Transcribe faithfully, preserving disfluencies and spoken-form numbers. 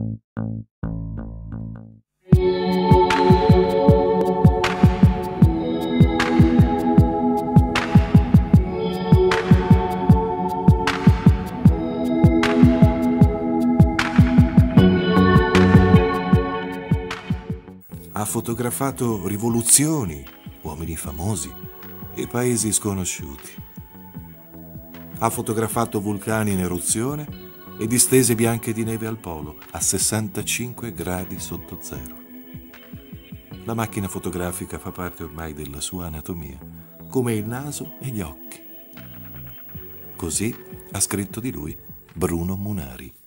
Ha fotografato rivoluzioni, uomini famosi e paesi sconosciuti. Ha fotografato vulcani in eruzione e distese bianche di neve al polo a sessantacinque gradi sotto zero. La macchina fotografica fa parte ormai della sua anatomia, come il naso e gli occhi. Così ha scritto di lui Bruno Munari.